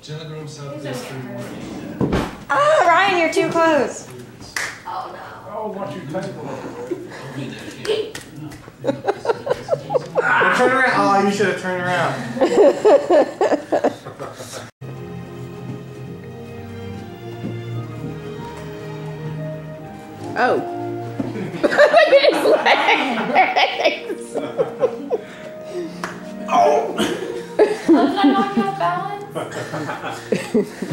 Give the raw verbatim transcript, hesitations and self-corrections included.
Jenna groom sub is three more. Ah, Ryan, you're too close. Oh no. Oh, watch your table. Turn around. Oh, you should have turned around. Oh. Oh, did I knock you off balance?